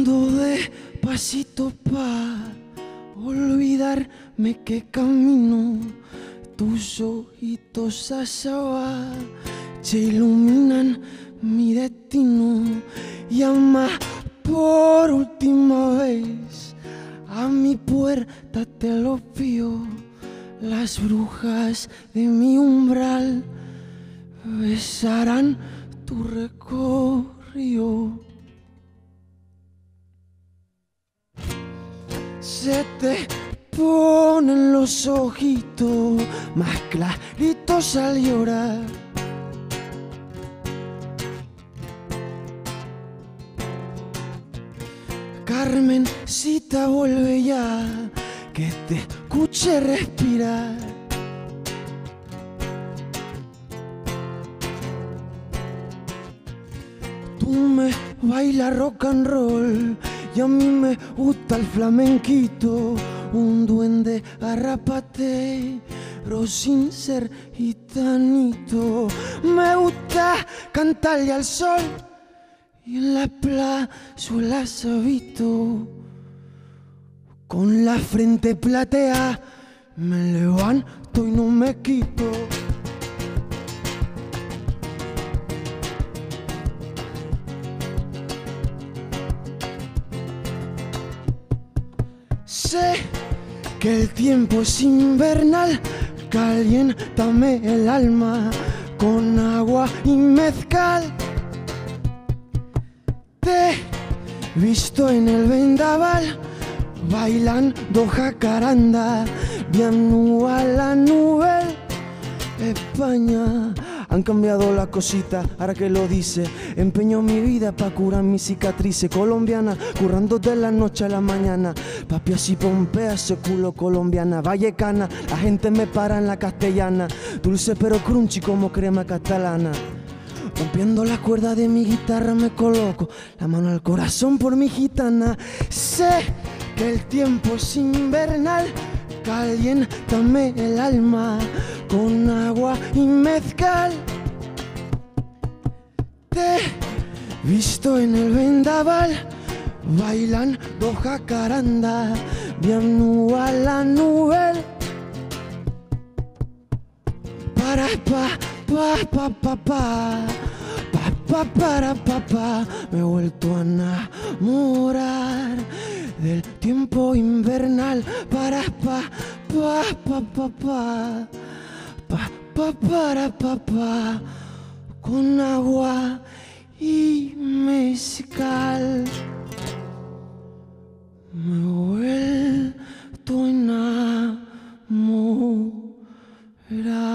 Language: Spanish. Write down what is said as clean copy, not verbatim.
ando despacito pa' olvidarme que camino. Tus ojitos azabache iluminan mi destino. Llama por última vez, a mi puerta te lo pido. Las brujas de mi umbral besarán tu recorrido. Se te ponen los ojitos más claritos al llorar. Carmencita, vuelve ya, que te escuche respirar. Tú me bailas rock and roll y a mí me gusta el flamenquito. Un duende garrapatero sin ser gitanito. Me gusta cantarle al sol y en la plazuela sabito. Con la frente platea me levanto y no me quito. Sé que el tiempo es invernal, caliéntame el alma con agua y mezcal. Te he visto en el vendaval bailando jacaranda, viendo a la nube. España, han cambiado las cositas, ahora que lo dice. Empeño mi vida pa' curar mis cicatrices. Colombiana, currando de la noche a la mañana. Papi así pompea ese culo colombiana. Vallecana, la gente me para en la castellana. Dulce pero crunchy como crema catalana. Rompiendo las cuerdas de mi guitarra me coloco la mano al corazón por mi gitana. Sé que el tiempo es invernal, caliéntame el alma con agua y mezcal. Te he visto en el vendaval bailando jacaranda, viendo a la nube. Para pa, me he vuelto a enamorar del tiempo invernal. Para pa, con agua y mezcal. Me he vuelto a enamorar.